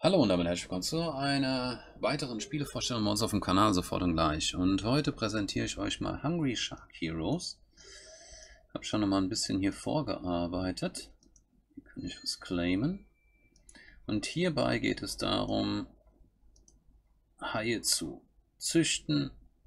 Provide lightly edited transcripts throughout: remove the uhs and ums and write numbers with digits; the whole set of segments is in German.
Hallo und damit herzlich willkommen zu einer weiteren Spielevorstellung bei uns auf dem Kanal sofort und gleich. Und heute präsentiere ich euch mal Hungry Shark Heroes. Ich habe schon noch mal ein bisschen hier vorgearbeitet. Hier kann ich was claimen. Und hierbei geht es darum, Haie zu züchten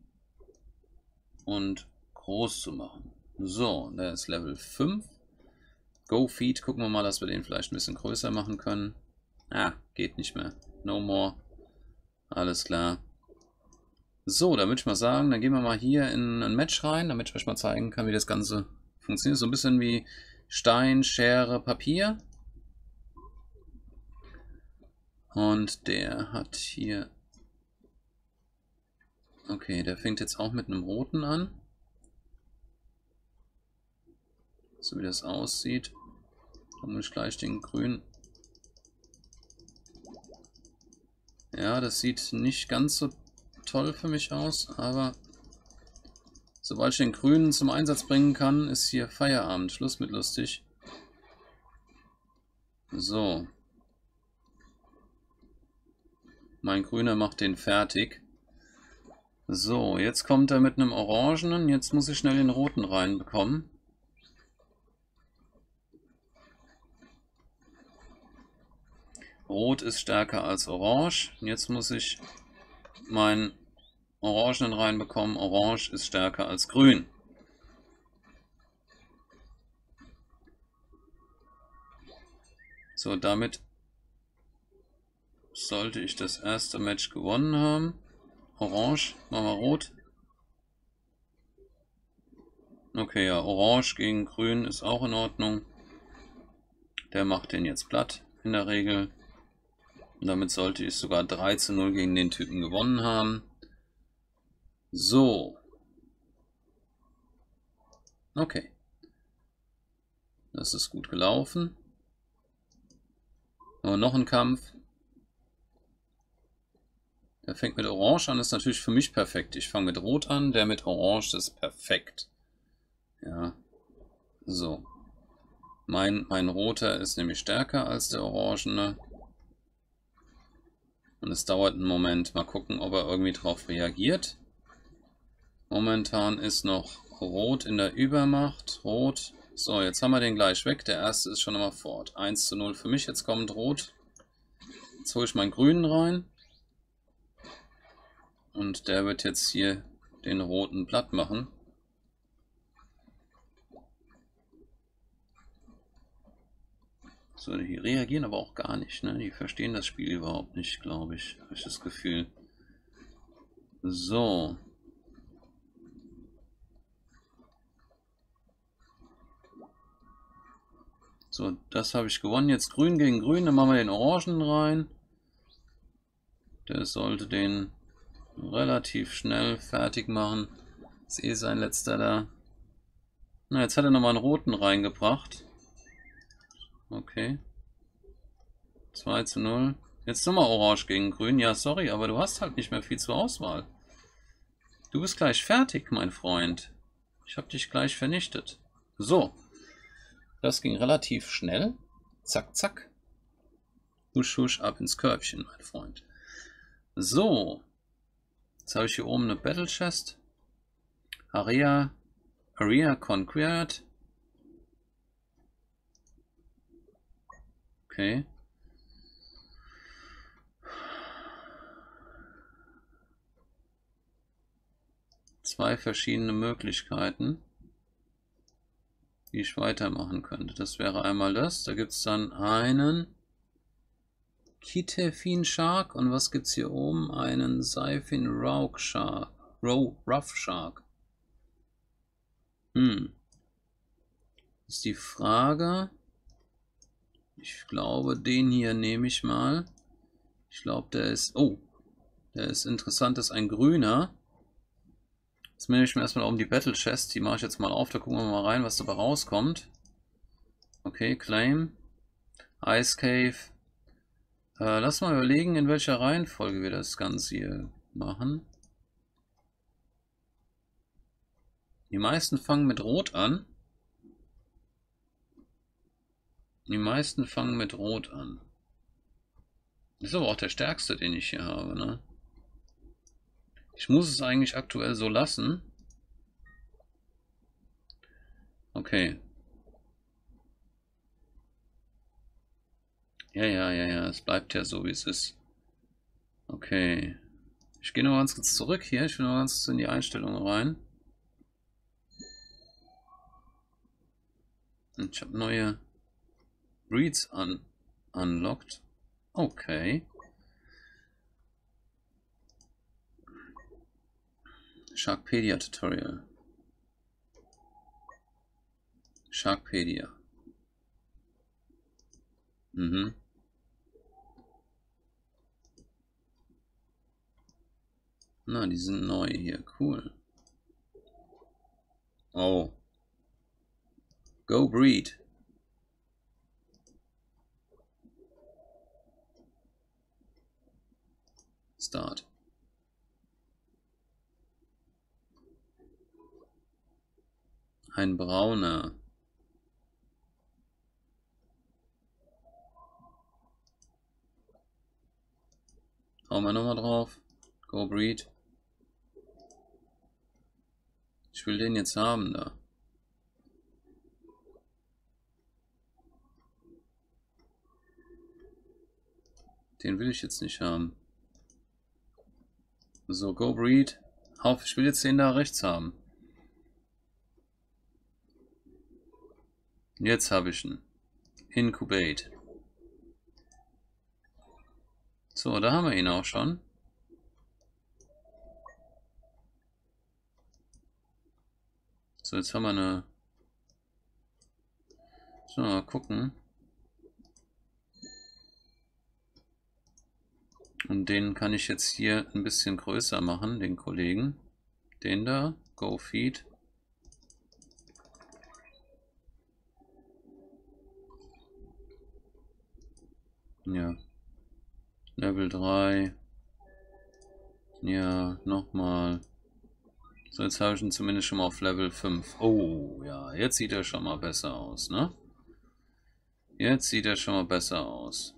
und groß zu machen. So, der ist Level 5. Go Feed, gucken wir mal, dass wir den vielleicht ein bisschen größer machen können. Ah, geht nicht mehr. No more. Alles klar. So, dann würde ich mal sagen, dann gehen wir mal hier in ein Match rein, damit ich euch mal zeigen kann, wie das Ganze funktioniert. So ein bisschen wie Stein, Schere, Papier. Und der hat hier... Okay, der fängt jetzt auch mit einem roten an. So wie das aussieht. Dann muss ich gleich den grünen... Ja, das sieht nicht ganz so toll für mich aus, aber sobald ich den grünen zum Einsatz bringen kann, ist hier Feierabend. Schluss mit lustig. So. Mein grüner macht den fertig. So, jetzt kommt er mit einem orangenen. Jetzt muss ich schnell den roten reinbekommen. Rot ist stärker als orange. Jetzt muss ich meinen orangenen reinbekommen. Orange ist stärker als grün. So, damit sollte ich das erste Match gewonnen haben. Orange, machen wir rot. Okay, ja, orange gegen grün ist auch in Ordnung. Der macht den jetzt platt, in der Regel. Und damit sollte ich sogar 3:0 gegen den Typen gewonnen haben. So. Okay. Das ist gut gelaufen. Aber noch ein Kampf. Der fängt mit Orange an, das ist natürlich für mich perfekt. Ich fange mit Rot an, der mit Orange ist perfekt. Ja. So. Mein Roter ist nämlich stärker als der Orangene. Und es dauert einen Moment. Mal gucken, ob er irgendwie drauf reagiert. Momentan ist noch Rot in der Übermacht. Rot. So, jetzt haben wir den gleich weg. Der erste ist schon einmal fort. 1:0 für mich. Jetzt kommt Rot. Jetzt hole ich meinen Grünen rein. Und der wird jetzt hier den Roten platt machen. So, die reagieren aber auch gar nicht, ne? Die verstehen das Spiel überhaupt nicht, glaube ich. Habe ich das Gefühl. So. So, das habe ich gewonnen. Jetzt grün gegen grün. Dann machen wir den Orangen rein. Der sollte den relativ schnell fertig machen. Ist eh sein letzter da. Na, jetzt hat er nochmal einen roten reingebracht. Okay. 2:0. Jetzt nochmal orange gegen grün. Ja, sorry, aber du hast halt nicht mehr viel zur Auswahl. Du bist gleich fertig, mein Freund. Ich habe dich gleich vernichtet. So. Das ging relativ schnell. Zack, zack. Husch, husch, ab ins Körbchen, mein Freund. So. Jetzt habe ich hier oben eine Battle Chest. Area Conquered. Okay. Zwei verschiedene Möglichkeiten, wie ich weitermachen könnte. Das wäre einmal das. Da gibt es dann einen Kitefin Shark und was gibt es hier oben? Einen Siphon Rough Shark. Rough Shark. Ist die Frage. Ich glaube, den hier nehme ich mal. Ich glaube, der ist... Oh, der ist interessant. Das ist ein grüner. Jetzt nehme ich mir erstmal um die Battle Chest. Die mache ich jetzt mal auf. Da gucken wir mal rein, was dabei rauskommt. Okay, Claim. Ice Cave. Lass mal überlegen, in welcher Reihenfolge wir das Ganze hier machen. Die meisten fangen mit Rot an. Die meisten fangen mit Rot an. Das ist aber auch der stärkste, den ich hier habe, ne? Ich muss es eigentlich aktuell so lassen. Okay. Ja, es bleibt ja so, wie es ist. Okay. Ich gehe noch ganz kurz zurück hier. Ich will noch ganz kurz in die Einstellungen rein. Und ich habe neue Breeds unlocked. Okay. Sharkpedia Tutorial. Sharkpedia. Mhm. Na, die sind neu hier. Cool. Oh. Go breed. Start. Ein brauner. Hauen wir nochmal drauf. Go breed. Ich will den jetzt haben da. Den will ich jetzt nicht haben. So, go breed. Auf, ich will jetzt den da rechts haben. Jetzt habe ich ihn. Incubate. So, da haben wir ihn auch schon. So, jetzt haben wir eine... So, mal gucken. Und den kann ich jetzt hier ein bisschen größer machen, den Kollegen. Den da, Go Feed. Ja. Level 3. Ja, nochmal. So, jetzt habe ich ihn zumindest schon mal auf Level 5. Oh, ja, jetzt sieht er schon mal besser aus, ne? Jetzt sieht er schon mal besser aus.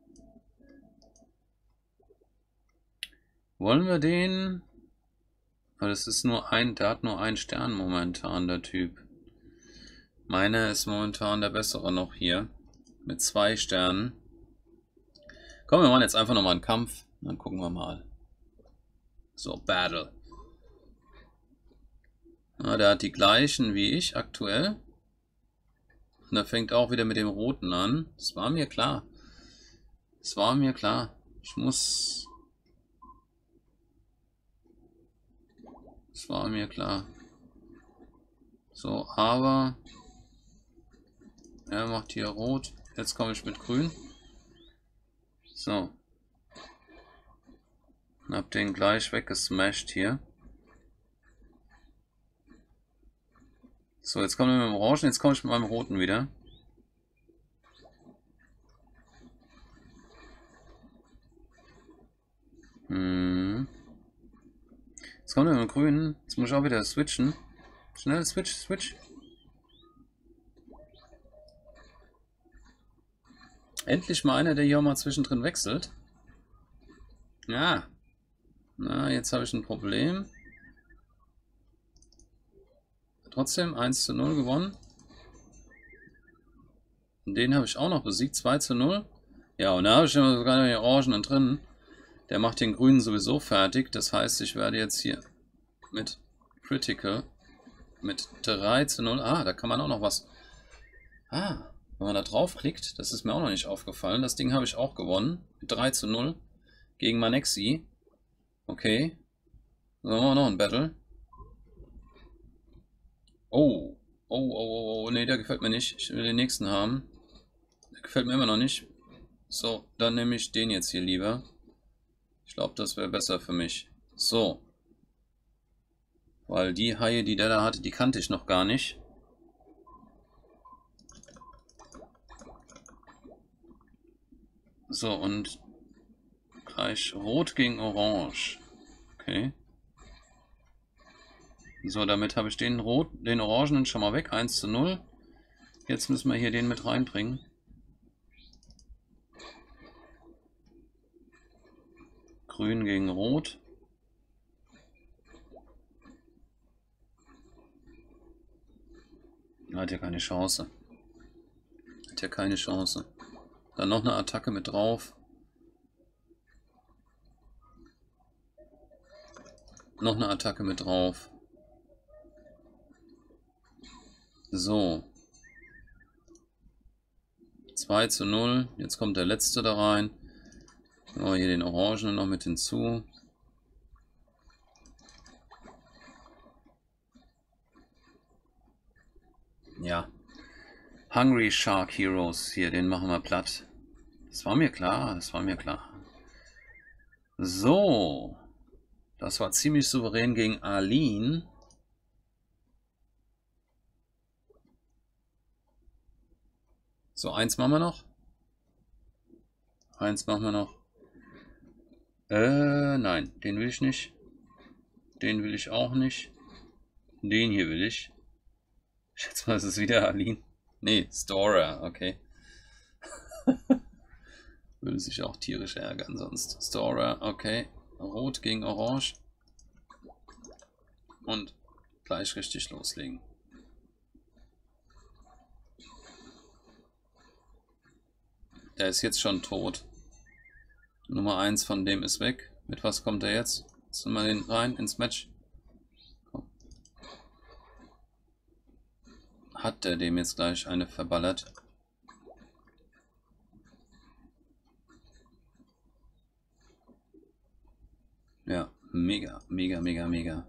Wollen wir den... Aber das ist nur ein... Der hat nur einen Stern momentan, der Typ. Meiner ist momentan der bessere noch hier. Mit 2 Sternen. Komm, wir machen jetzt einfach nochmal einen Kampf. Dann gucken wir mal. So, Battle. Na, der hat die gleichen wie ich aktuell. Und er fängt auch wieder mit dem Roten an. Das war mir klar. Das war mir klar. Ich muss... Das war mir klar. So, aber... Er macht hier Rot. Jetzt komme ich mit Grün. So. Und hab den gleich weggesmashed hier. So, jetzt kommen wir mit dem Orangen. Jetzt komme ich mit meinem Roten wieder. Jetzt kommt er mit dem Grünen. Jetzt muss ich auch wieder switchen. Schnell, switch. Endlich mal einer, der hier auch mal zwischendrin wechselt. Ja. Na, jetzt habe ich ein Problem. Trotzdem 1:0 gewonnen. Und den habe ich auch noch besiegt. 2:0. Ja, und da habe ich sogar noch den Orangenen drin. Der macht den Grünen sowieso fertig. Das heißt, ich werde jetzt hier mit Critical mit 3:0. Ah, da kann man auch noch was. Ah, wenn man da draufklickt, das ist mir auch noch nicht aufgefallen. Das Ding habe ich auch gewonnen. Mit 3:0 gegen Manexi. Okay. Dann machen wir noch ein Battle. Oh, nee, der gefällt mir nicht. Ich will den nächsten haben. Der gefällt mir immer noch nicht. So, dann nehme ich den jetzt hier lieber. Ich glaube, das wäre besser für mich. So. Weil die Haie, die der da hatte, die kannte ich noch gar nicht. So, und gleich Rot gegen Orange. Okay. So, damit habe ich den Orangenen schon mal weg. 1:0. Jetzt müssen wir hier den mit reinbringen. Grün gegen Rot. Hat ja keine Chance. Hat ja keine Chance. Dann noch eine Attacke mit drauf. Noch eine Attacke mit drauf. So. 2:0. Jetzt kommt der letzte da rein. Oh, hier den Orangenen noch mit hinzu. Ja. Hungry Shark Heroes. Hier, den machen wir platt. Das war mir klar, das war mir klar. So. Das war ziemlich souverän gegen Arlene. So, eins machen wir noch. Eins machen wir noch. Nein, den will ich nicht. Den will ich auch nicht. Den hier will ich. Ich schätze mal, es ist wieder Arlene. Nee, Stora, okay. Würde sich auch tierisch ärgern sonst. Stora, okay. Rot gegen Orange. Und gleich richtig loslegen. Der ist jetzt schon tot. Nummer 1 von dem ist weg. Mit was kommt er jetzt? Jetzt nehmen wir den rein ins Match. Komm. Hat der dem jetzt gleich eine verballert? Ja, mega, mega, mega, mega.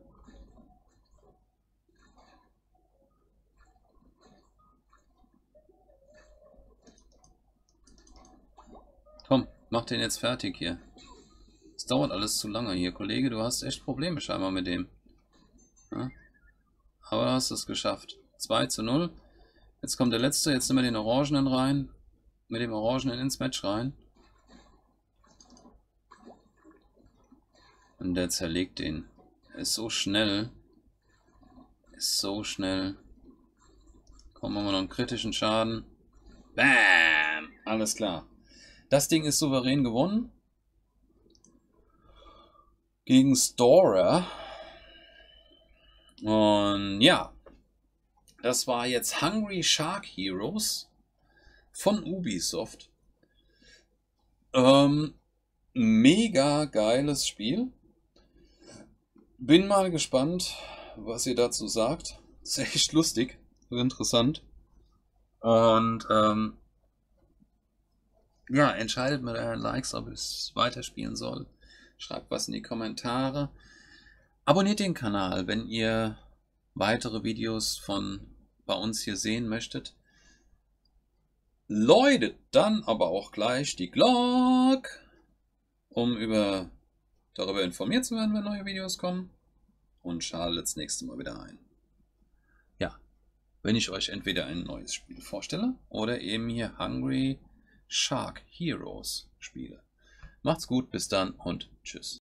Komm, mach den jetzt fertig hier. Es dauert alles zu lange hier, Kollege. Du hast echt Probleme scheinbar mit dem. Ja? Aber du hast es geschafft. 2:0. Jetzt kommt der letzte. Jetzt nehmen wir den Orangenen rein. Mit dem Orangenen ins Match rein. Und der zerlegt den. Er ist so schnell. Ist so schnell. Komm, machen wir noch einen kritischen Schaden. Bam! Alles klar. Das Ding ist souverän gewonnen. Gegen Stora. Und ja. Das war jetzt Hungry Shark Heroes von Ubisoft. Mega geiles Spiel. Bin mal gespannt, was ihr dazu sagt. Ist echt lustig, interessant. Und ja, entscheidet mit euren Likes, ob ich es weiterspielen soll. Schreibt was in die Kommentare. Abonniert den Kanal, wenn ihr weitere Videos von bei uns hier sehen möchtet. Läutet dann aber auch gleich die Glocke, um darüber informiert zu werden, wenn neue Videos kommen. Und schaltet das nächste Mal wieder ein. Ja, wenn ich euch entweder ein neues Spiel vorstelle oder eben hier Hungry Shark Heroes spiele. Macht's gut, bis dann und tschüss.